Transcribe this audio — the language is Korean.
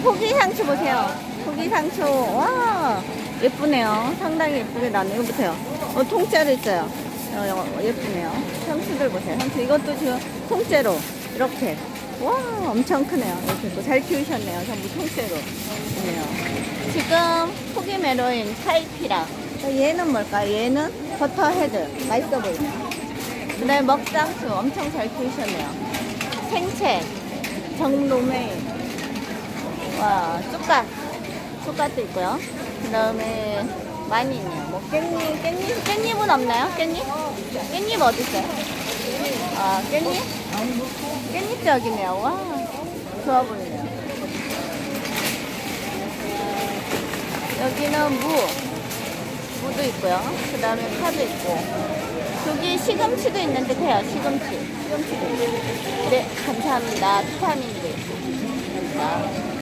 포기 상추 보세요. 포기 상추. 와, 예쁘네요. 상당히 예쁘게 나네요. 이거 보세요. 통째로 있어요. 예쁘네요. 상추들 보세요. 상추 이것도 지금 통째로 이렇게. 와, 엄청 크네요. 이렇게 또 잘 키우셨네요. 전부 통째로 있네요. 지금 포기 메로인 타이피라. 얘는 뭘까요? 얘는 버터헤드. 맛있어 보이네요. 그 다음에 먹상추 엄청 잘 키우셨네요. 생채, 정로메인, 와, 쑥갓도 있고요. 그 다음에 많이 있네요. 뭐 깻잎은 없나요? 깻잎 어디 있어요? 아, 깻잎 저기네요. 와, 좋아 보이네요. 여기는 무도 있고요. 그 다음에 파도 있고. 여기 시금치도 있는 듯 해요. 시금치도 있고. 네, 감사합니다. 비타민도 있고.